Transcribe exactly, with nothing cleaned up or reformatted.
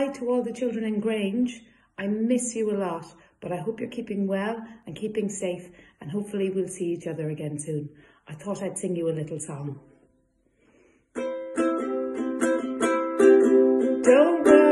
Hi to all the children in Grange. I miss you a lot, but I hope you're keeping well and keeping safe, and hopefully we'll see each other again soon. I thought I'd sing you a little song. Don't worry.